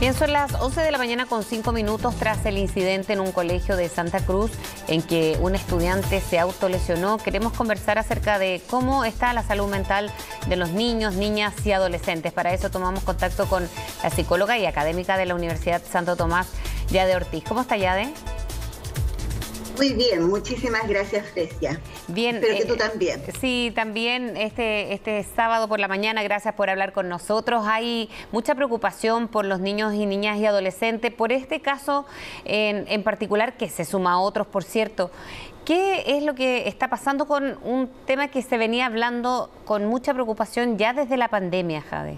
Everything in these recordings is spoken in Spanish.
Bien, son las 11 de la mañana con 5 minutos tras el incidente en un colegio de Santa Cruz en que un estudiante se autolesionó. Queremos conversar acerca de cómo está la salud mental de los niños, niñas y adolescentes. Para eso tomamos contacto con la psicóloga y académica de la Universidad Santo Tomás, Yade Ortiz. ¿Cómo está, Yade? Muy bien, muchísimas gracias, Fresia. Bien. Espero que tú también. Sí, también este sábado por la mañana, gracias por hablar con nosotros. Hay mucha preocupación por los niños y niñas y adolescentes, por este caso en particular, que se suma a otros, por cierto. ¿Qué es lo que está pasando con un tema que se venía hablando con mucha preocupación ya desde la pandemia, Jade?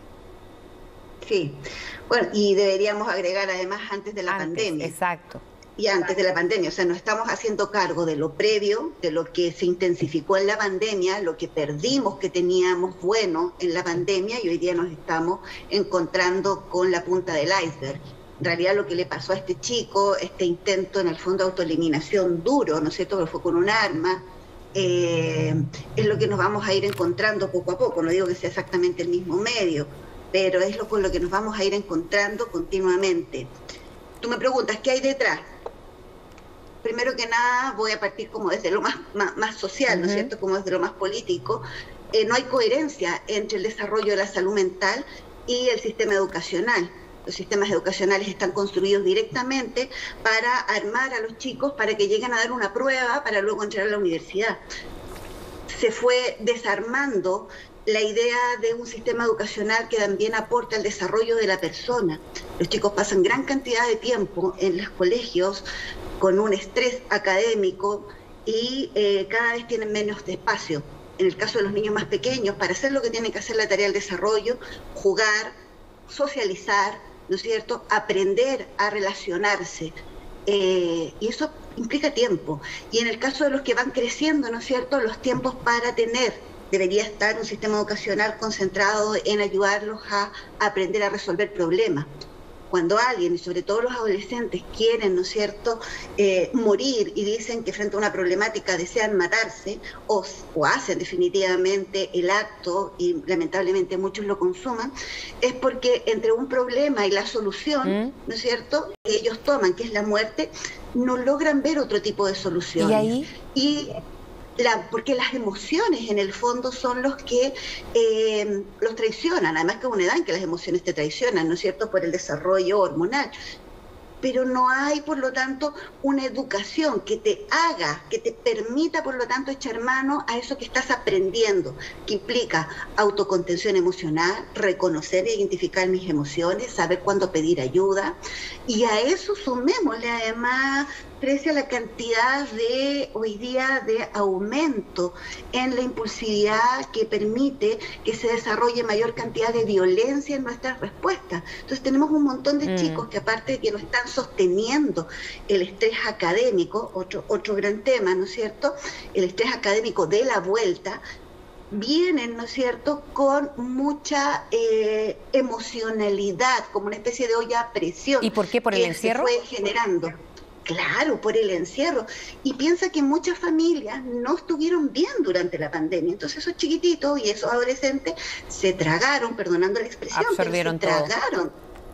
Sí, bueno, y deberíamos agregar además antes de la pandemia. Exacto. Y antes de la pandemia, o sea, nos estamos haciendo cargo de lo previo, de lo que se intensificó en la pandemia, lo que perdimos que teníamos bueno en la pandemia y hoy día nos estamos encontrando con la punta del iceberg. En realidad lo que le pasó a este chico, este intento en el fondo de autoeliminación duro, ¿no es cierto?, que fue con un arma, es lo que nos vamos a ir encontrando poco a poco. No digo que sea exactamente el mismo medio, pero es con lo que nos vamos a ir encontrando continuamente. Tú me preguntas, ¿qué hay detrás? Primero que nada voy a partir como desde lo más social, ¿no es cierto?, como desde lo más político. No hay coherencia entre el desarrollo de la salud mental y el sistema educacional. Los sistemas educacionales están construidos directamente para armar a los chicos para que lleguen a dar una prueba para luego entrar a la universidad. Se fue desarmando la idea de un sistema educacional que también aporta al desarrollo de la persona. Los chicos pasan gran cantidad de tiempo en los colegios con un estrés académico y cada vez tienen menos espacio. En el caso de los niños más pequeños, para hacer lo que tienen que hacer, la tarea del desarrollo, jugar, socializar, ¿no es cierto?, aprender a relacionarse. Y eso implica tiempo. Y en el caso de los que van creciendo, ¿no es cierto?, los tiempos para tener, debería estar un sistema educacional concentrado en ayudarlos a aprender a resolver problemas. Cuando alguien, y sobre todo los adolescentes, quieren, ¿no es cierto?, morir y dicen que frente a una problemática desean matarse o hacen definitivamente el acto, y lamentablemente muchos lo consuman, es porque entre un problema y la solución, ¿no es cierto?, que ellos toman, que es la muerte, no logran ver otro tipo de solución. ¿Y ahí? Porque las emociones en el fondo son los que los traicionan, además que es una edad en que las emociones te traicionan, ¿no es cierto?, por el desarrollo hormonal. Pero no hay, por lo tanto, una educación que te haga, que te permita, por lo tanto, echar mano a eso que estás aprendiendo, que implica autocontención emocional, reconocer e identificar mis emociones, saber cuándo pedir ayuda, y a eso sumémosle además, Precia, la cantidad de hoy día de aumento en la impulsividad que permite que se desarrolle mayor cantidad de violencia en nuestras respuestas. Entonces tenemos un montón de chicos que, aparte de que no están sosteniendo el estrés académico, otro gran tema, ¿no es cierto?, el estrés académico de la vuelta, vienen, ¿no es cierto?, con mucha emocionalidad, como una especie de olla a presión. ¿Y por qué? ¿Por el encierro? Se fue generando. Claro, por el encierro. Y piensa que muchas familias no estuvieron bien durante la pandemia. Entonces esos chiquititos y esos adolescentes se tragaron, perdonando la expresión, absorbieron pero se tragaron.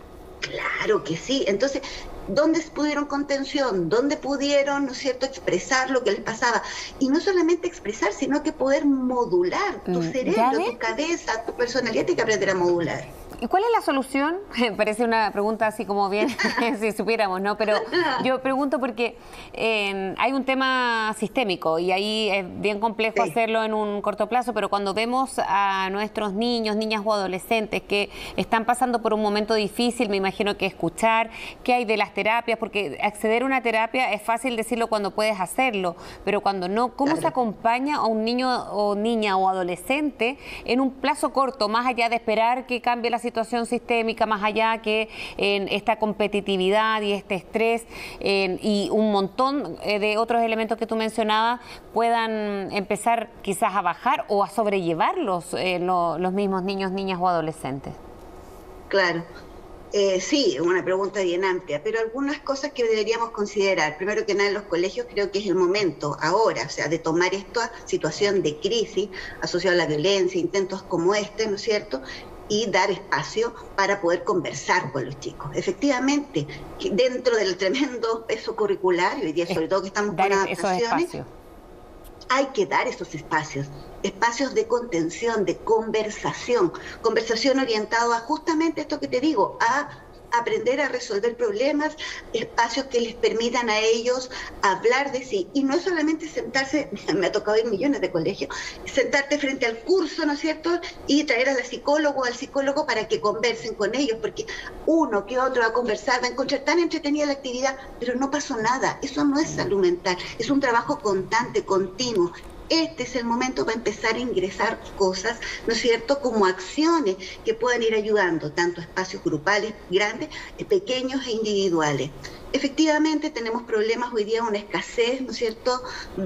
Claro que sí. Entonces, ¿dónde pudieron contención? ¿Dónde pudieron, ¿no es cierto?, expresar lo que les pasaba? Y no solamente expresar, sino que poder modular tu cerebro, tu cabeza, tu personalidad, y que aprender a modular. ¿Y cuál es la solución? Parece una pregunta así como bien, si supiéramos, ¿no? Pero yo pregunto porque hay un tema sistémico y ahí es bien complejo hacerlo en un corto plazo, pero cuando vemos a nuestros niños, niñas o adolescentes que están pasando por un momento difícil, me imagino que escuchar qué hay de las terapias, porque acceder a una terapia es fácil decirlo cuando puedes hacerlo, pero cuando no, ¿cómo se acompaña a un niño o niña o adolescente en un plazo corto, más allá de esperar que cambie la situación sistémica, más allá que en esta competitividad y este estrés y un montón de otros elementos que tú mencionabas puedan empezar quizás a bajar o a sobrellevarlos los mismos niños, niñas o adolescentes? Claro. Sí, una pregunta bien amplia, pero algunas cosas que deberíamos considerar. Primero que nada, en los colegios creo que es el momento ahora, o sea, de tomar esta situación de crisis asociada a la violencia, intentos como este, ¿no es cierto?, y dar espacio para poder conversar con los chicos. Efectivamente, dentro del tremendo peso curricular, y hoy día sobre todo que estamos con adaptaciones, hay que dar esos espacios de contención, de conversación orientado a justamente esto que te digo, a aprender a resolver problemas, espacios que les permitan a ellos hablar de sí. Y no es solamente sentarse, me ha tocado ir millones de colegios, sentarte frente al curso, ¿no es cierto?, y traer a la psicóloga o al psicólogo para que conversen con ellos, porque uno que otro va a conversar, va a encontrar tan entretenida la actividad, pero no pasó nada. Eso no es salud mental, es un trabajo constante, continuo. Este es el momento para empezar a ingresar cosas, ¿no es cierto?, como acciones que puedan ir ayudando, tanto espacios grupales, grandes, pequeños e individuales. Efectivamente tenemos problemas hoy día, una escasez, ¿no es cierto?,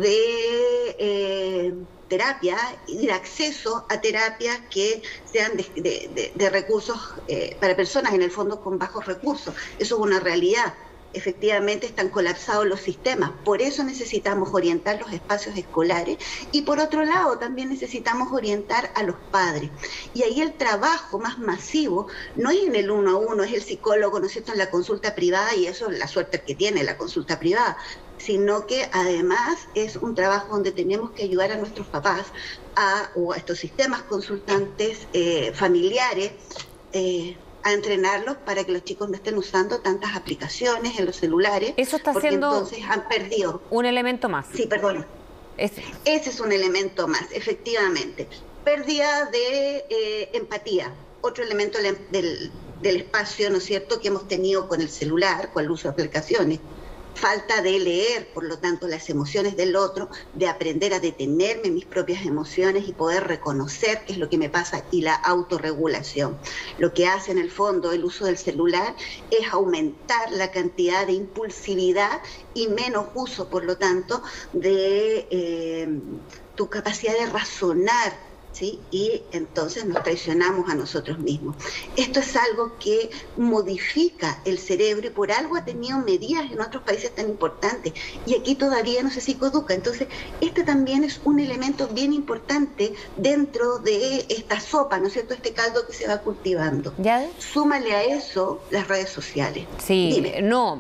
de terapia y de acceso a terapias que sean de recursos para personas en el fondo con bajos recursos. Eso es una realidad. Efectivamente están colapsados los sistemas, por eso necesitamos orientar los espacios escolares y por otro lado también necesitamos orientar a los padres. Y ahí el trabajo más masivo no es en el 1 a 1, es el psicólogo, ¿no es cierto?, en la consulta privada, y eso es la suerte que tiene la consulta privada, sino que además es un trabajo donde tenemos que ayudar a nuestros papás o a estos sistemas consultantes familiares, a entrenarlos para que los chicos no estén usando tantas aplicaciones en los celulares. Eso está porque siendo entonces han perdido un elemento más. Sí, perdón. Ese es un elemento más, efectivamente. Pérdida de empatía, otro elemento del espacio, ¿no es cierto?, que hemos tenido con el celular, con el uso de aplicaciones. Falta de leer, por lo tanto, las emociones del otro, de aprender a detenerme mis propias emociones y poder reconocer qué es lo que me pasa, y la autorregulación. Lo que hace en el fondo el uso del celular es aumentar la cantidad de impulsividad y menos uso, por lo tanto, de tu capacidad de razonar, ¿sí? Y entonces nos traicionamos a nosotros mismos. Esto es algo que modifica el cerebro y por algo ha tenido medidas en otros países tan importantes y aquí todavía no se psicoeduca. Entonces, este también es un elemento bien importante dentro de esta sopa, ¿no es cierto?, este caldo que se va cultivando. ¿Ya? Súmale a eso las redes sociales. Sí, dime. No,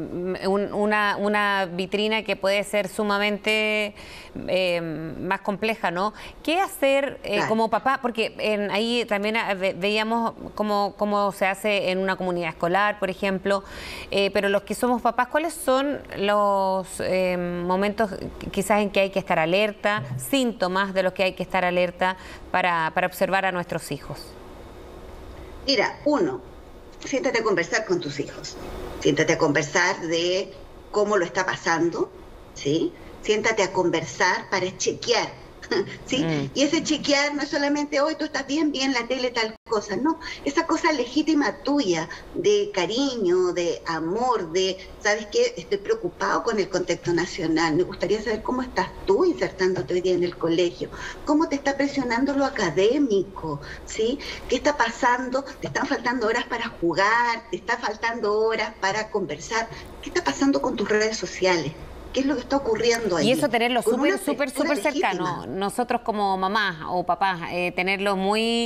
una vitrina que puede ser sumamente más compleja, ¿no? ¿Qué hacer Claro. como papá? Porque ahí también veíamos cómo se hace en una comunidad escolar, por ejemplo, pero los que somos papás, ¿cuáles son los momentos quizás en que hay que estar alerta, síntomas de los que hay que estar alerta para observar a nuestros hijos? Mira, uno, siéntate a conversar con tus hijos, siéntate a conversar de cómo lo está pasando, ¿sí? Siéntate a conversar para chequear, ¿sí? Y ese chequear no es solamente, hoy tú estás bien, la tele, tal cosa, no, esa cosa legítima tuya, de cariño, de amor, de, ¿sabes qué? Estoy preocupado con el contexto nacional, me gustaría saber cómo estás tú insertándote hoy día en el colegio, cómo te está presionando lo académico, ¿sí? ¿Qué está pasando? ¿Te están faltando horas para jugar? ¿Te está faltando horas para conversar? ¿Qué está pasando con tus redes sociales? ¿Qué es lo que está ocurriendo ahí? Y eso tenerlo súper legítima. cercano. Nosotros como mamás o papás, tenerlo muy...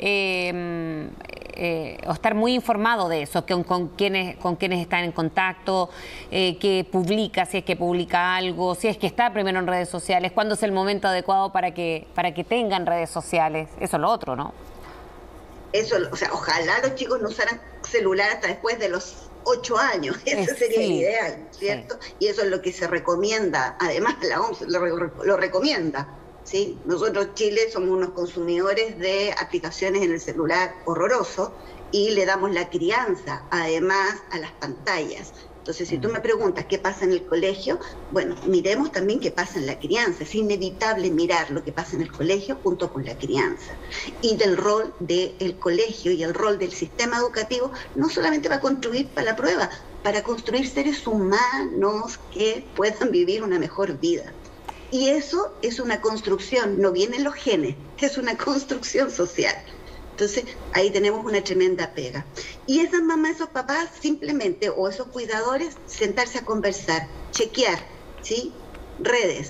o estar muy informado de eso, con quienes están en contacto, que publica, si es que publica algo, si es que está primero en redes sociales, cuándo es el momento adecuado para que tengan redes sociales. Eso es lo otro, ¿no? Eso, o sea, ojalá los chicos no usaran celular hasta después de los 8 años, eso sería el ideal, ¿cierto? Sí. Y eso es lo que se recomienda, además la OMS lo recomienda, ¿sí? Nosotros, Chile, somos unos consumidores de aplicaciones en el celular horrorosos y le damos la crianza, además, a las pantallas. Entonces, si tú me preguntas qué pasa en el colegio, bueno, miremos también qué pasa en la crianza. Es inevitable mirar lo que pasa en el colegio junto con la crianza. Y del rol del colegio y el rol del sistema educativo, no solamente va a construir para la prueba, para construir seres humanos que puedan vivir una mejor vida. Y eso es una construcción, no vienen los genes, es una construcción social. Entonces, ahí tenemos una tremenda pega. Y esas mamás, esos papás, simplemente, o esos cuidadores, sentarse a conversar, chequear, ¿sí? Redes,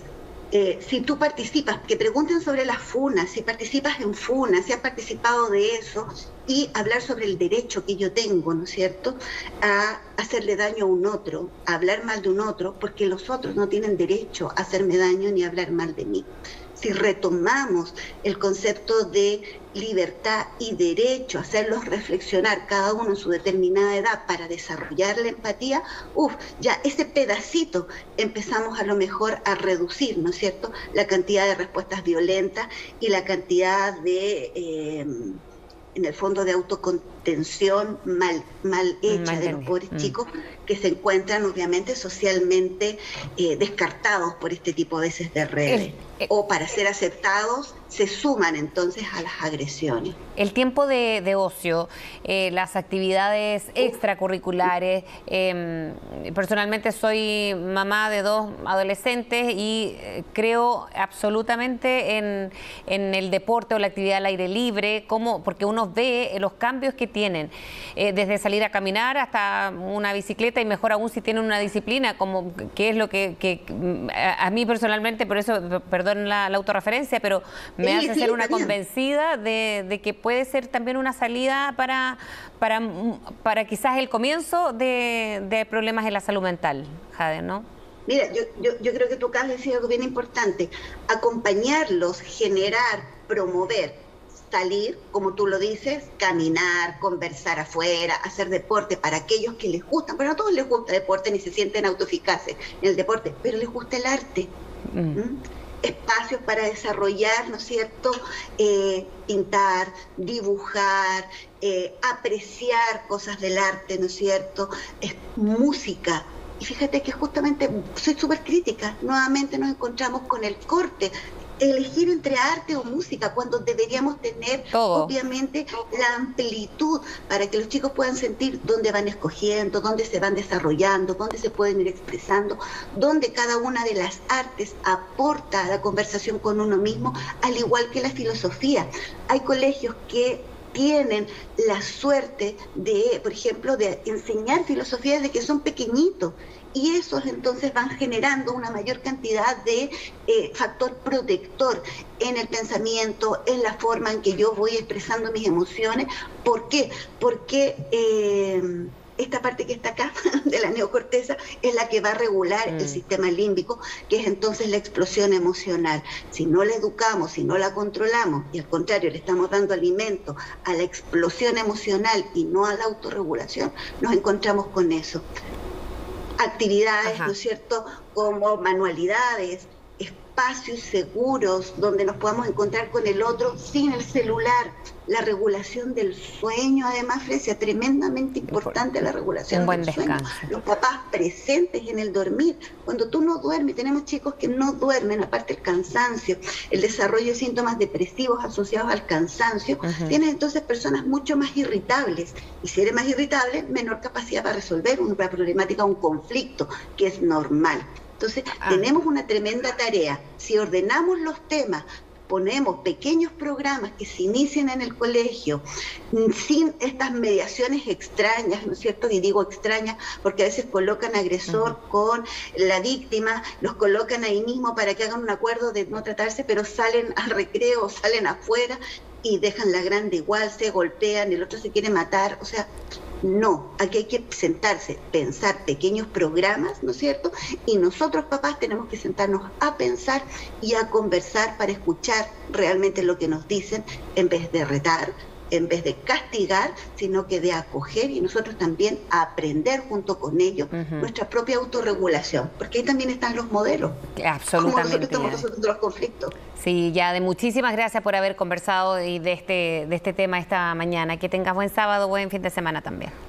si tú participas, que pregunten sobre las funas, si participas en funas, si has participado de eso, y hablar sobre el derecho que yo tengo, ¿no es cierto?, a hacerle daño a un otro, a hablar mal de un otro, porque los otros no tienen derecho a hacerme daño ni a hablar mal de mí. Si retomamos el concepto de libertad y derecho, hacerlos reflexionar cada uno en su determinada edad para desarrollar la empatía, ya ese pedacito empezamos a lo mejor a reducir, ¿no es cierto?, la cantidad de respuestas violentas y la cantidad de, en el fondo, de autocontención mal hecha de los pobres chicos que se encuentran obviamente socialmente descartados por este tipo a veces de redes. O para ser aceptados se suman entonces a las agresiones. El tiempo de ocio, las actividades extracurriculares. Personalmente soy mamá de 2 adolescentes y creo absolutamente en el deporte o la actividad al aire libre, porque uno ve los cambios que tienen, desde salir a caminar hasta una bicicleta, y mejor aún si tienen una disciplina, como que es lo que a mí personalmente, por eso, perdón la autorreferencia, pero me hace ser una convencida de que puede ser también una salida para quizás el comienzo de problemas en la salud mental, Jade, ¿no? Mira, yo creo que tú acabas de decir algo bien importante: acompañarlos, generar, promover, salir, como tú lo dices, caminar, conversar afuera, hacer deporte para aquellos que les gustan. Pero no a todos les gusta el deporte ni se sienten autoeficaces en el deporte, pero les gusta el arte. Espacios para desarrollar, ¿no es cierto?, pintar, dibujar, apreciar cosas del arte, ¿no es cierto?, música. Y fíjate que justamente soy súper crítica, nuevamente nos encontramos con el corte, elegir entre arte o música, cuando deberíamos tener obviamente la amplitud para que los chicos puedan sentir dónde van escogiendo, dónde se van desarrollando, dónde se pueden ir expresando, dónde cada una de las artes aporta a la conversación con uno mismo, al igual que la filosofía. Hay colegios que tienen la suerte de, por ejemplo, de enseñar filosofía desde que son pequeñitos, y esos entonces van generando una mayor cantidad de factor protector en el pensamiento, en la forma en que yo voy expresando mis emociones. ¿Por qué? Porque esta parte que está acá, de la neocorteza, es la que va a regular el sistema límbico, que es entonces la explosión emocional. Si no la educamos, si no la controlamos, y al contrario, le estamos dando alimento a la explosión emocional y no a la autorregulación, nos encontramos con eso. Actividades, ¿no es cierto?, como manualidades, espacios seguros donde nos podamos encontrar con el otro sin el celular. La regulación del sueño, además, Frecia, tremendamente importante la regulación del sueño. Los papás presentes en el dormir. Cuando tú no duermes, tenemos chicos que no duermen, aparte el cansancio, el desarrollo de síntomas depresivos asociados al cansancio, tienes entonces personas mucho más irritables. Y si eres más irritable, menor capacidad para resolver una problemática, un conflicto, que es normal. Entonces, tenemos una tremenda tarea. Si ordenamos los temas, ponemos pequeños programas que se inician en el colegio, sin estas mediaciones extrañas, ¿no es cierto? Y digo extrañas porque a veces colocan agresor con la víctima, los colocan ahí mismo para que hagan un acuerdo de no tratarse, pero salen al recreo, salen afuera y dejan la grande igual, se golpean, el otro se quiere matar. O sea, no, aquí hay que sentarse, pensar pequeños programas, ¿no es cierto? Y nosotros, papás, tenemos que sentarnos a pensar y a conversar para escuchar realmente lo que nos dicen, en vez de retar, en vez de castigar, sino que de acoger, y nosotros también aprender junto con ellos nuestra propia autorregulación, porque ahí también están los modelos. Absolutamente. Como nosotros estamos resolviendo los conflictos. Sí, Jade, muchísimas gracias por haber conversado de este tema esta mañana. Que tengas buen sábado, buen fin de semana también.